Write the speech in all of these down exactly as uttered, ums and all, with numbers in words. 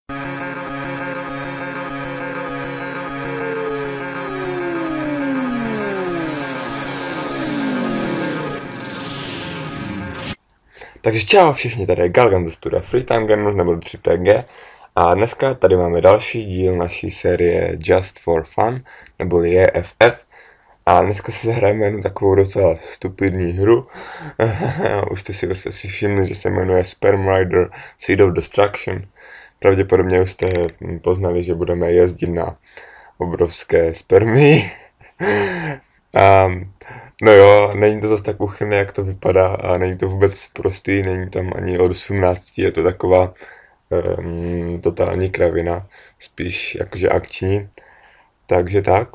Takže čau všichni, tady je Galgan ze studia Freetime Gamers nebo tři T G a dneska tady máme další díl naší série Just for Fun, neboli J F F. A dneska si zahrajeme jednu takovou docela stupidní hru. Už jste si, jste si všimli, že se jmenuje Sperm Rider Seed of Destruction. Pravděpodobně už jste poznali, že budeme jezdit na obrovské spermy. um, No jo, není to zase tak uchylné, jak to vypadá a není to vůbec prostý, není tam ani od osmnácti, je to taková um, totální kravina, spíš jakože akční, takže tak.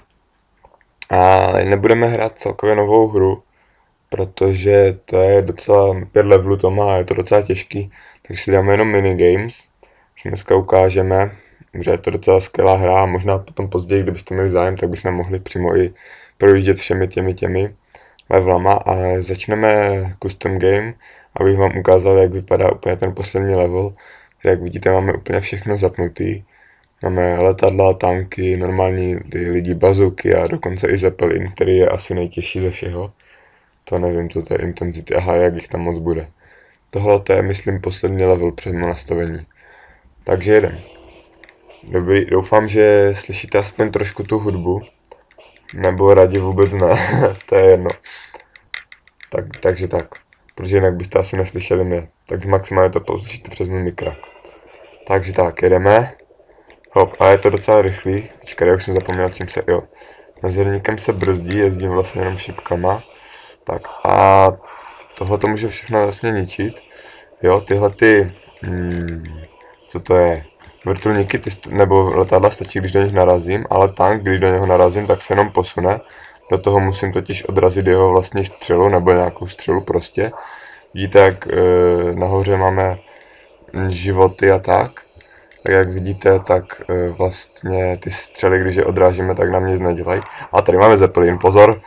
A nebudeme hrát celkově novou hru, protože to je docela, pět levelů to má a je to docela těžký, takže si dáme jenom minigames, že dneska ukážeme, že je to docela skvělá hra a možná potom později, kdybyste měli zájem, tak bychom mohli přímo i projíždět všemi těmi těmi levelama, ale začneme custom game, abych vám ukázal, jak vypadá úplně ten poslední level. Jak vidíte, máme úplně všechno zapnutý. Máme letadla, tanky, normální ty lidi, bazooky a dokonce i Zeppelin, který je asi nejtěžší ze všeho. To nevím, co to je intenzity, aha, jak jich tam moc bude. Tohle to je, myslím, poslední level před nastavení. Takže jedem. Dobrý, doufám, že slyšíte aspoň trošku tu hudbu. Nebo raději vůbec ne, to je jedno. Tak, takže tak, protože jinak byste asi neslyšeli mě. Takže maximálně to poslyšíte přes můj mikrák. Takže tak, jedeme. Hop, a je to docela rychlý. Počkej, já už jsem zapomněl, čím se, jo. Mezerníkem se brzdí, jezdím vlastně jenom šipkama. Tak a tohle to může všechno vlastně ničit. Jo, tyhle ty, hmm, co to je? Vrtulníky ty nebo letadla stačí, když do nich narazím, ale tank, když do něho narazím, tak se jenom posune. Do toho musím totiž odrazit jeho vlastní střelu nebo nějakou střelu prostě. Vidíte, jak e, nahoře máme životy a tak. Tak jak vidíte, tak e, vlastně ty střely, když je odrážíme, tak nám nic nedělají. A tady máme Zeppelin, pozor.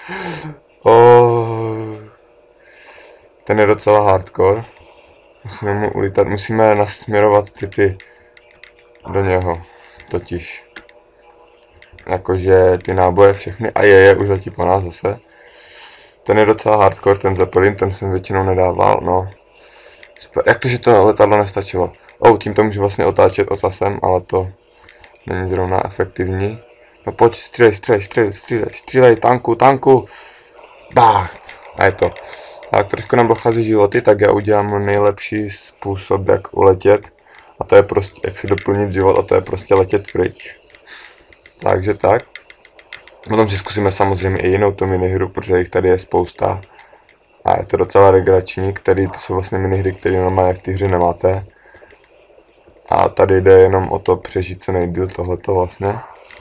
Oh, ten je docela hardcore. Musíme mu ulítat, musíme nasměrovat ty ty do něho, totiž. Jakože ty náboje všechny, a je, je, už letí po nás zase. Ten je docela hardcore, ten Zeppelin, ten jsem většinou nedával, no. Super. Jak to, že to letadlo nestačilo? Oh, tím to můžu vlastně otáčet ocasem, ale to není zrovna efektivní. No pojď, střílej, střílej, střílej, střílej, střílej, tanku, tanku. Bác. A je to. Tak trošku nám dochází životy, tak já udělám nejlepší způsob, jak uletět. A to je prostě, jak si doplnit život, a to je prostě letět pryč. Takže tak. Potom si zkusíme samozřejmě i jinou tu minihru, protože jich tady je spousta. A je to docela legrační, který, to jsou vlastně minihry, které normálně v té hře nemáte. A tady jde jenom o to přežít co nejdýl tohleto vlastně.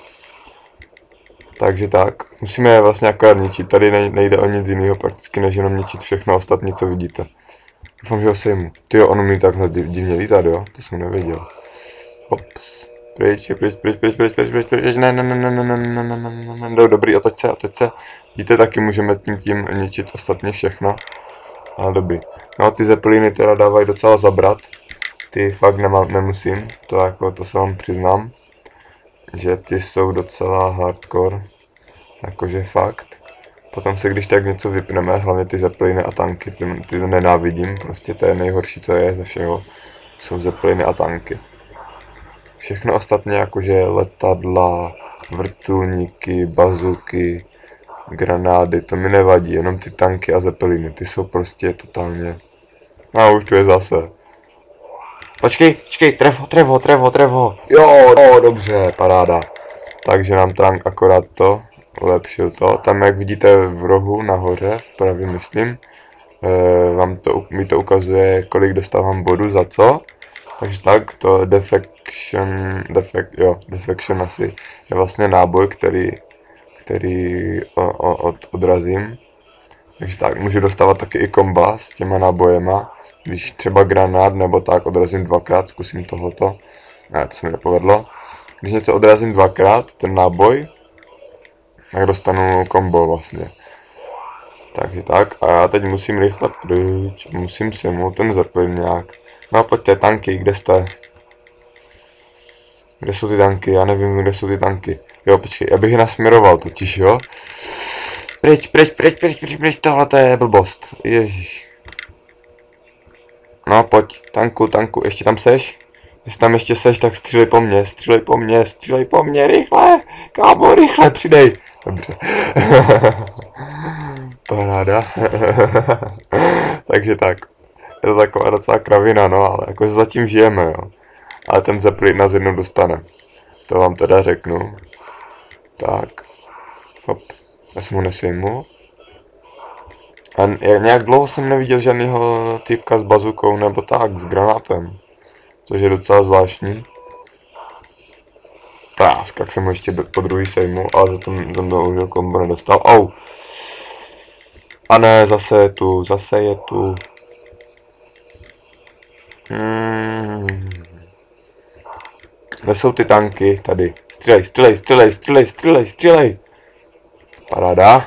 Takže tak. Musíme je vlastně akorát ničit. Tady nejde o nic jiného prakticky, než jenom ničit všechno ostatní, co vidíte. Doufám, že ho sejmu. Tyjo, on umí takhle divně lítat, jo? To jsem nevěděl. Hops. Pryč, pryč, pryč, pryč, pryč, pryč, pryč, pryč, ne, ne, ne, ne, ne, ne, ne, ne, ne, ne, dobrý, otoč se, otoč se. Víte, taky můžeme tím tím ničit ostatně všechno. Ale dobrý. No, ty Zeppeliny teda dávají docela zabrat. Ty fakt nemám, nemusím, to jako, to se vám přiznám. Že ty jsou docela hardcore. Jakože fakt. Potom se když tak něco vypneme, hlavně ty Zeppeliny a tanky, ty, ty nenávidím, prostě to je nejhorší, co je ze všeho, jsou Zeppeliny a tanky. Všechno ostatně jakože letadla, vrtulníky, bazooky, granády, to mi nevadí, jenom ty tanky a Zeppeliny, ty jsou prostě totálně... No už tu je zase. Počkej, počkej, trevo, trevo, trevo, trevo, jo, no, dobře, paráda. Takže nám tank akorát to ulepšil to. Tam, jak vidíte v rohu nahoře, vpravě myslím, e, vám to, mi to ukazuje, kolik dostávám bodů za co. Takže tak, to defection, defect, jo, defection asi je vlastně náboj, který, který o, o, od, odrazím. Takže tak, můžu dostávat taky i komba s těma nábojema. Když třeba granát nebo tak odrazím dvakrát, zkusím tohleto. Ne, to se mi nepovedlo. Když něco odrazím dvakrát, ten náboj, tak dostanu kombo vlastně. Takže tak, a já teď musím rychle pryč, musím sejmout ten Zeppelin nějak. No pojďte, tanky, kde jste? Kde jsou ty tanky? Já nevím, kde jsou ty tanky. Jo, počkej, já bych je nasměroval totiž, jo. Pryč, pryč, pryč, pryč, pryč, pryč, tohle to je blbost. Ježíš. No, pojď, tanku, tanku, ještě tam seš? Jestli tam ještě seš, tak střílej po mně, střílej po mně, střílej po mně, rychle, kámo, rychle, přidej. Dobře. Paráda. Takže tak. Je to taková docela kravina, no, ale jako zatím žijeme, jo. Ale ten Zeppelin nás jednou dostane. To vám teda řeknu. Tak. Hop. Já jsem ho nesejmu. A nějak dlouho jsem neviděl žádnýho týpka s bazukou nebo tak, s granátem. Což je docela zvláštní. Prásk, jak jsem ho ještě po druhý sejmu, ale za ten, ten bohužel kombo nedostal. Au! A ne, zase je tu, zase je tu. Hmm. Kde jsou ty tanky? Tady. Střílej, střílej, střílej, střílej, střílej, střílej. Paráda.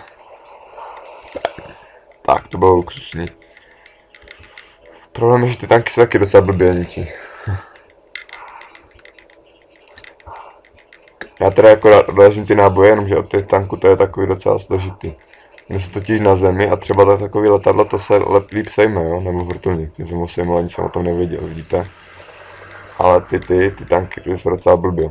Tak, to bylo luxusní. Problém je, že ty tanky se taky docela blbě ničí. Já teda jako odležím ty náboje, jenomže od těch tanků to je takový docela složitý. Mě se totiž na zemi a třeba tak takový letadlo to se lep, líp sejme, jo, nebo vrtulník, ty jsem ho sejmul, ani jsem o tom nevěděl, vidíte. Ale ty, ty, ty tanky, ty jsou docela blbě.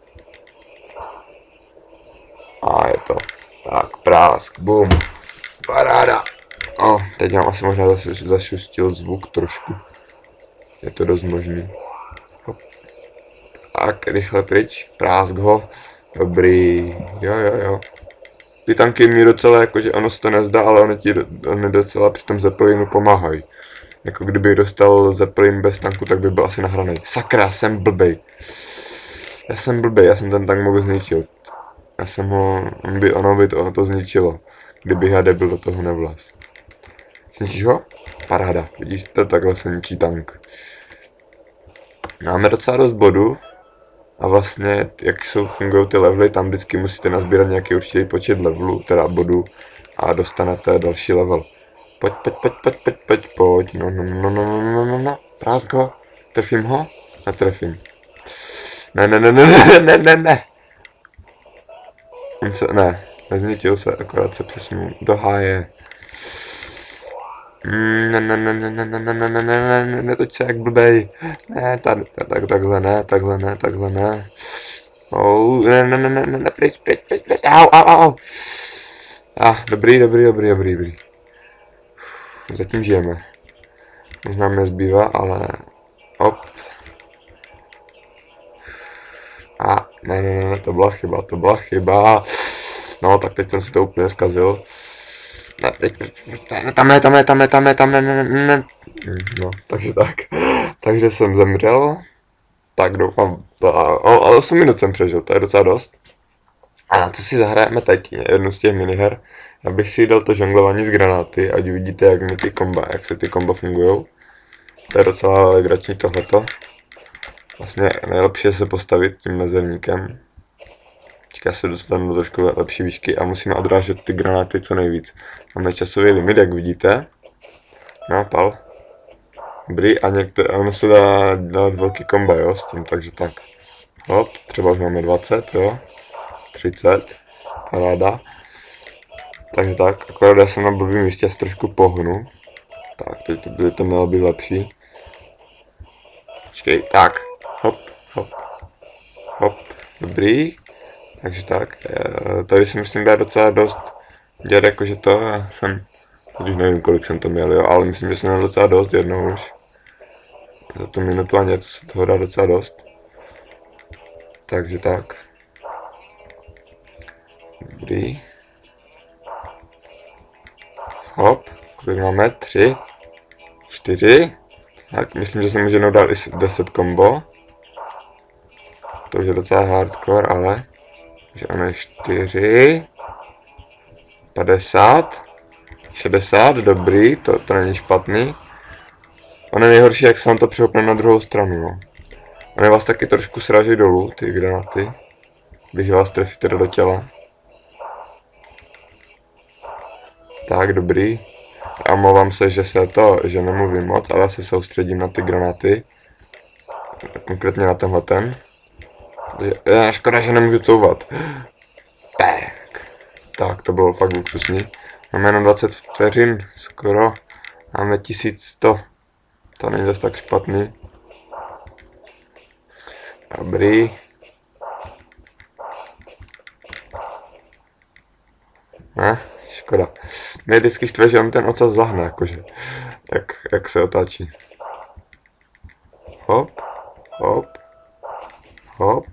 A je to. Tak, prásk, bum. Paráda. O, teď nám asi možná zašustil zvuk trošku. Je to dost možný. Hop. Tak, rychle pryč, prásk ho. Dobrý, jo, jo, jo. Ty tanky mi docela, jakože ono se to nezdá, ale oni ti oni docela při tom Zeppelinu pomáhají. Jako kdybych dostal Zeppelin bez tanku, tak by byl asi nahraný. Sakra, jsem blbej. Já jsem blbej, já jsem ten tank mohl zničit. Já jsem ho, on by, ono by to, ono to zničilo, kdybych já debil do toho nevlaz. Zničíš ho? Paráda, vidíte, takhle se ničí tank. Máme docela dost bodů. A vlastně, jak jsou, fungují ty levely, tam vždycky musíte nazbírat nějaký určitý počet levelů, teda bodů, a dostanete další level. Pojď, pojď, pojď, pojď, pojď, pojď, pojď, no, no, no, no, no, no, no, no, prásk ho, trefím ho, netrefím. Ne, ne, ne, ne, ne, ne, ne, ne. On se, ne, nezničil se, akorát se přesunul do háje. Ne, ne, ne, ne, ne, ne, ne, ne, ne, ne, ne, netoč se jak blbej. Ne, tady, tak, takhle ne, takhle ne, takhle ne. Oh, ne, ne, ne, ne, ne, ne, pryč, pryč, pryč, pryč, au, au, au. Ah, dobrý, dobrý, dobrý, dobrý, dobrý. Zatím žijeme. Možná mě zbývá, ale... Hop. A, ne, ne, ne, to byla chyba, to byla chyba. No, tak teď jsem si to úplně zkazil. Ne, pryč, pryč, pryč, ne, tam ne, tam ne, tam ne, tam ne, tam ne, ne, ne, ne. No, takže tak. Takže jsem zemřel. Tak doufám, ale osm minut jsem přežil, to je docela dost. A co si zahrajeme teď, jednu z těch miniher. Já bych si dal to žonglování z granáty, ať uvidíte, jak mi ty komba, jak se ty komba fungujou. To je docela legrační tohleto. Vlastně nejlepší je se postavit tím mezerníkem. Já se dostanu do trošku lepší výšky a musíme odrážet ty granáty co nejvíc. Máme časový limit, jak vidíte. No, pal. Dobrý, a některé, ono se dá dát velký komba, jo, s tím, takže tak. Hop, třeba už máme dvacet, jo. třicet, paráda. Takže tak, akorát já jsem na blbým místě, asi trošku pohnu. Tak, teď to, by to mělo být lepší. Počkej, tak, hop, hop, hop, dobrý. Takže tak, tady si myslím dát docela dost dělat jakože to, já jsem, když nevím kolik jsem to měl, jo, ale myslím, že jsem měl docela dost jednou už. Za tu minutu a něco se toho dá docela dost. Takže tak. Dobrý. Hop, kolik máme? Tři, čtyři. Tak, myslím, že jsem může jednou dát i deset kombo. To už je docela hardcore, ale... Takže ono je čtyři, padesát, šedesát, dobrý, to, to není špatný. Ono je nejhorší, jak se vám to přehopne na druhou stranu, no. Ono vás taky trošku sráží dolů, ty granáty, když vás trefí teda do těla. Tak, dobrý. A omlouvám se, že se to, že nemluvím moc, ale já se soustředím na ty granáty. Konkrétně na tenhle ten. Je, škoda, že nemůžu couvat. Tak. Tak, to bylo fakt luxusní. Máme jenom dvacet vteřin, skoro. Máme tisíc sto. To není zase tak špatný. Dobrý. Ne, škoda. Mě vždycky štve, že on ten ocas zahne, jakože. Jak, jak se otáčí. Hop, hop, hop,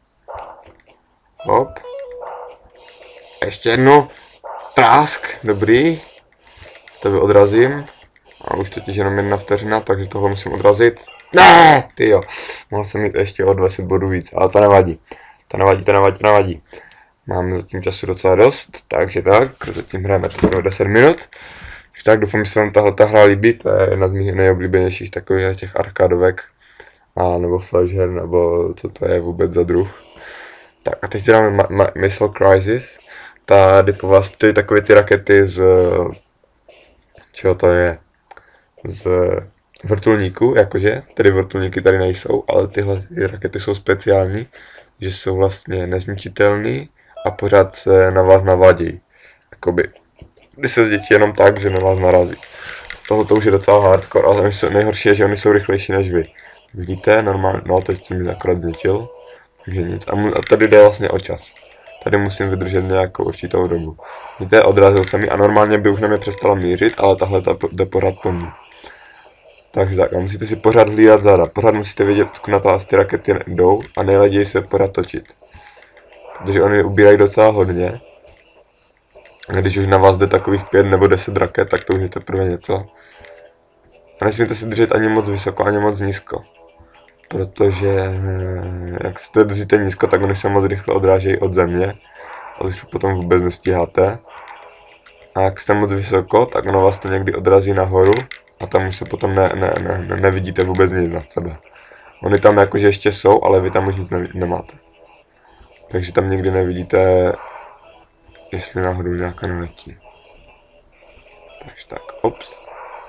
hop. Ještě jednu. Prásk, dobrý. Tebe odrazím. A už totiž jenom jedna vteřina, takže tohle musím odrazit. Ne, ty jo. Mohl jsem mít ještě o dvacet bodů víc, ale to nevadí. To nevadí, to nevadí, to nevadí. Máme zatím času docela dost, takže tak, zatím hrajeme o deset minut. Tak doufám, že se vám tahle hra líbí, to je jedna z mých nejoblíbenějších takových těch arkádovek. A nebo flash her, nebo co to je vůbec za druh. Tak a teď si dáme Missile Crisis. Tady po vás ty takové ty rakety z... Čeho to je? Z vrtulníku, jakože, tedy vrtulníky tady nejsou, ale tyhle rakety jsou speciální, že jsou vlastně nezničitelné a pořád se na vás navádí. Jakoby, když se zdětí jenom tak, že na vás narazí. Tohle to už je docela hardcore, ale nejhorší je, že oni jsou rychlejší než vy. Vidíte, normálně, no teď jsem mi akorát zničil, takže nic. A, mu, a tady jde vlastně o čas. Tady musím vydržet nějakou určitou dobu. Vidíte, odrazil jsem ji a normálně by už na mě přestala mířit, ale tahle ta jde pořád po mně. Takže tak, a musíte si pořád hlídat záda, pořád musíte vědět, odkud na vás ty rakety jdou a nejleději se pořád točit. Protože oni ubírají docela hodně. A když už na vás jde takových pět nebo deset raket, tak to už je teprve něco. A nesmíte si držet ani moc vysoko, ani moc nízko. Protože jak si to držíte nízko, tak oni se moc rychle odrážejí od země. A už potom vůbec nestíháte. A jak jste moc vysoko, tak ono vás to někdy odrazí nahoru. A tam už se potom ne, ne, ne, ne, nevidíte vůbec nic nad sebe. Oni tam jakože ještě jsou, ale vy tam už nic ne, nemáte. Takže tam nikdy nevidíte, jestli náhodou nějaká neletí. Takže tak, ops.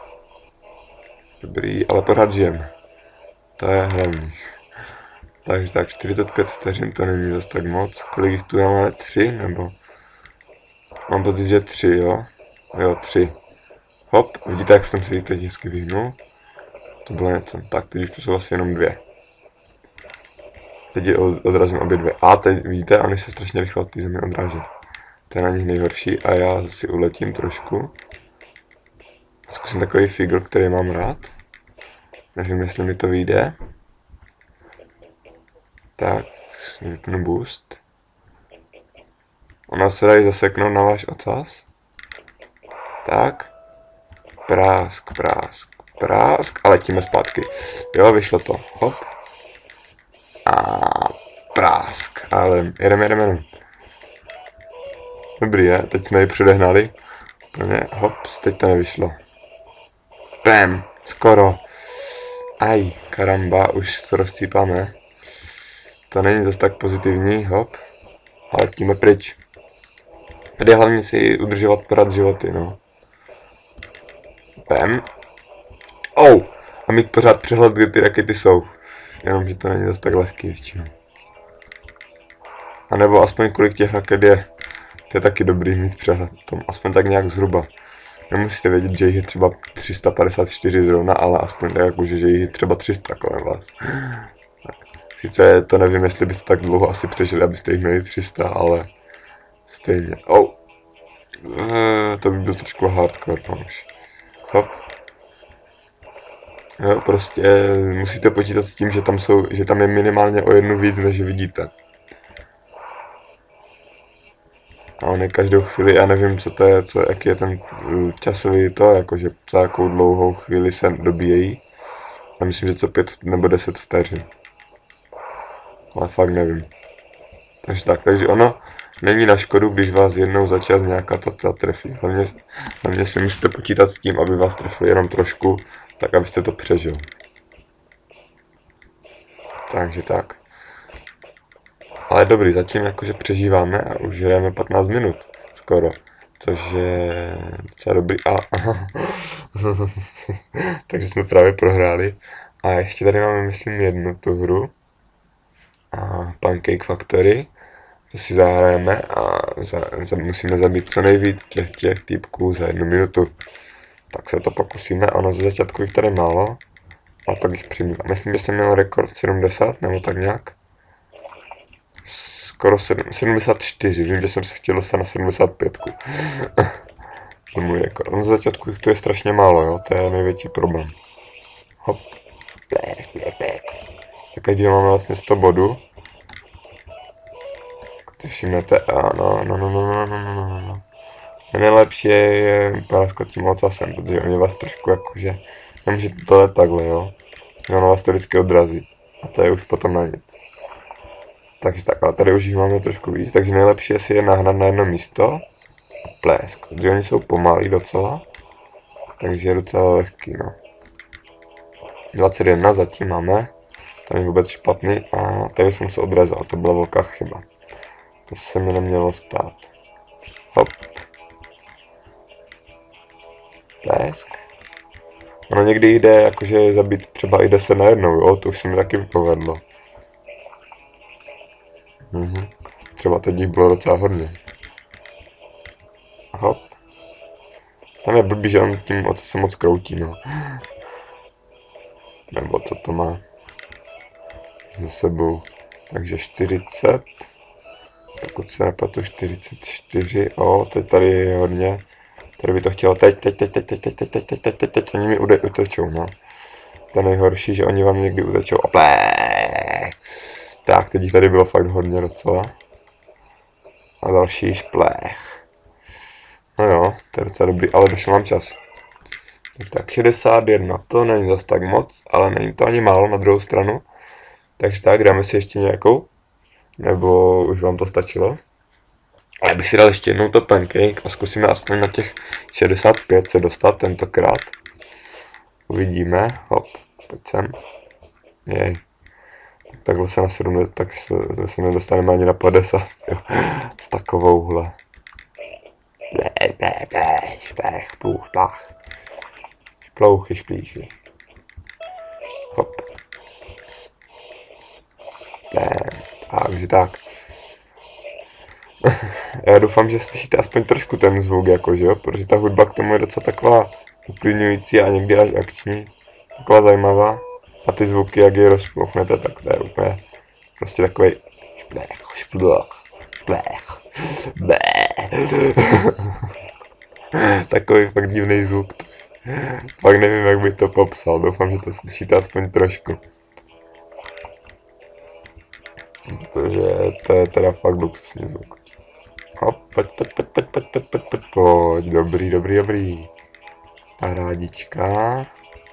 Dobrý, ale pořád žijem. To je hlavní. Takže tak, čtyřicet pět vteřin, to není zase tak moc. Kolik jich tu máme? Tři, nebo? Mám pocit, že tři, jo? Jo, tři. Hop, vidíte, jak jsem si ji teď hezky vyhnul? To bylo něco. Tak, teď už tu jsou asi jenom dvě. Teď je odrazím obě dvě. A teď vidíte, oni se strašně rychle od té země odráží. To je na nich nejhorší a já si uletím trošku. A zkusím takový figl, který mám rád. Nevím, jestli mi to vyjde. Tak, si vypnu boost. Ona se dají zaseknout na váš ocas. Tak. Prásk, prásk, prásk. A letíme zpátky. Jo, vyšlo to. Hop. A prásk. Ale jedeme, jedeme, jedeme. Dobrý, je? Teď jsme ji předehnali. Úplně hop, teď to nevyšlo. Bam, skoro. Aj, karamba, už to rozcípáme. To není zase tak pozitivní, hop. Ale letíme pryč. Tady je hlavně si udržovat pořád životy, no. Bam. Oh, a mít pořád přehled, kde ty rakety jsou. Jenomže to není zase tak lehký většinou. A nebo aspoň kolik těch raket je. To je taky dobrý mít přehled o tom, aspoň tak nějak zhruba. Nemusíte vědět, že jich je třeba tři sta padesát čtyři zrovna, ale aspoň tak jakože, že jich je třeba tři sta kolem vás. Sice to nevím, jestli byste tak dlouho asi přežili, abyste jich měli tři sta, ale stejně. Oh. E, to by byl trošku hardcore, no už. Hop. Jo, prostě musíte počítat s tím, že tam, jsou, že tam je minimálně o jednu víc, než vidíte. A oni každou chvíli, já nevím, co to je, co, jaký je ten časový to, jakože za jakou dlouhou chvíli se dobíjejí. Já myslím, že co pět nebo deset vteřin. Ale fakt nevím. Takže tak, takže ono není na škodu, když vás jednou za čas nějaká tata trefí. Hlavně, hlavně si musíte počítat s tím, aby vás trefili jenom trošku, tak abyste to přežil. Takže tak. Ale dobrý, zatím jakože přežíváme a už hrajeme patnáct minut skoro, což je docela dobrý. A takže jsme právě prohráli. A ještě tady máme, myslím, jednu tu hru. A Pancake Factory. To si zahrajeme a za, za, musíme zabít co nejvíc těch, těch týpků za jednu minutu. Tak se to pokusíme. Ono ze začátku jich tady málo, a pak jich přibývá. Myslím, že jsem měl rekord sedmdesát nebo tak nějak. Skoro sedmdesát čtyři, vím, že jsem se chtěl dostat na sedmdesát pět. To je můj rekord. No, za začátku jich to je strašně málo, jo, to je největší problém. Hop. Tak každý máme vlastně sto bodů. Když všimnete, ano, no, no, no, no, no, no, no, no. Nejlepší je práskat tím ocasem, protože oni vás trošku jakože, nemůžete to let takhle, jo. Ono vás to vždycky odrazí. A to je už potom na nic. Takže tak, ale tady už jich máme trošku víc, takže nejlepší je si je nahnat na jedno místo a plésk. Protože oni jsou pomalí docela, takže je docela lehký, no. dvacet jedna zatím máme, to není vůbec špatný a tady jsem se odrezal, to byla velká chyba. To se mi nemělo stát. Hop. Plésk. Ono někdy jde jakože zabít třeba i deset na jednou, jo, to už se mi taky povedlo. Mhm. Třeba teď jich bylo docela hodně. Hop. Tam je blbý, že on tím o co se moc kroutí, no. Nebo co to má za sebou. Takže čtyřicet. Pokud se nepletu, čtyřicet čtyři. O, teď tady je hodně. Tady by to chtělo teď, teď, teď, teď, teď, teď, teď, teď, teď, teď, teď, teď, oni mi utečou, no. To je nejhorší, že oni vám někdy utečou. Oplé. Tak, teď jich tady bylo fakt hodně docela. A další šplech. No jo, to je docela dobrý, ale došel nám čas. Tak, tak šedesát jedna, to není zas tak moc, ale není to ani málo na druhou stranu. Takže tak, dáme si ještě nějakou. Nebo už vám to stačilo. Ale bych si dal ještě jednou to pancake a zkusíme aspoň na těch šedesát pět se dostat tentokrát. Uvidíme, hop, pojď sem. Jej. Tak takhle se na sedmdesát, tak se, se nedostaneme ani na padesát, jo. S takovouhle. Šplech, pluch, plach. Šplouchy, šplíchy. Hop. Takže tak. Já doufám, že slyšíte aspoň trošku ten zvuk, jakože jo, protože ta hudba k tomu je docela taková uklidňující a někdy až akční. Taková zajímavá. A ty zvuky, jak je rozplouchnete, tak to je úplně prostě takový šplech, šplech, šplech, takový fakt divný zvuk. Fakt nevím, jak bych to popsal, doufám, že to slyšíte aspoň trošku. Protože to je teda fakt luxusní zvuk. Hop, pojď, pojď, pojď, pojď, pojď, pojď, pojď, pojď, pojď, dobrý, dobrý, dobrý. Parádička.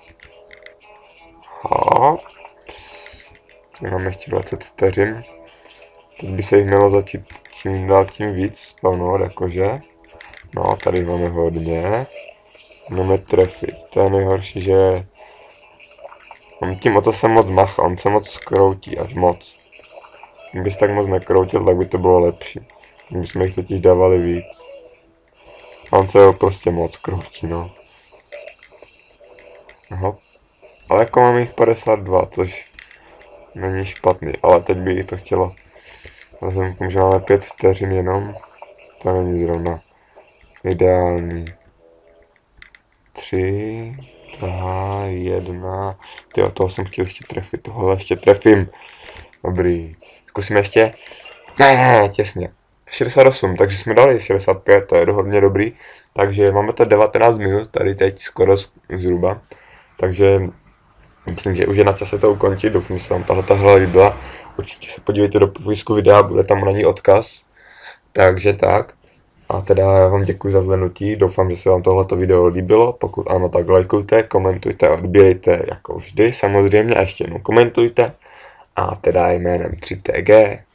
Hop. Máme ještě dvacet vteřin. Teď by se jich mělo začít čím dál tím víc spavnovat, jakože. No, tady máme hodně. Máme trefit, to je nejhorší, že on tím o to se moc macha, on se moc skroutí, až moc. Kdybys tak moc nekroutil, tak by to bylo lepší. Kdybychom jich totiž dávali víc. A on se ho prostě moc kroutí, no. Aha. Ale jako máme jich padesát dva, což není špatný, ale teď by to chtělo. Vzhledem k tomu, že máme pět vteřin jenom, to není zrovna ideální. tři, dva, jedna. Tyjo, toho jsem chtěl ještě trefit, tohle ještě trefím. Dobrý. Zkusíme ještě. Ne, těsně. šedesát osm, takže jsme dali šedesát pět, to je hodně dobrý. Takže máme to devatenáct minut, tady teď skoro zhruba. Takže myslím, že už je na čase to ukončit, doufám, že se vám tahle hra líbila. Určitě se podívejte do popisku videa, bude tam na ní odkaz. Takže tak. A teda já vám děkuji za zhlédnutí, doufám, že se vám tohleto video líbilo. Pokud ano, tak lajkujte, komentujte, odbírejte jako vždy samozřejmě a ještě jednou komentujte. A teda jménem tři T G